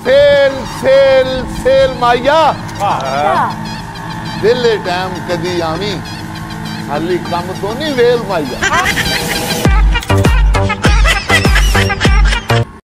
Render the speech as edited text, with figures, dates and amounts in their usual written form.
cell cell cell माइया दिले time कदी आवी खाली कम तो नहीं वेल माइया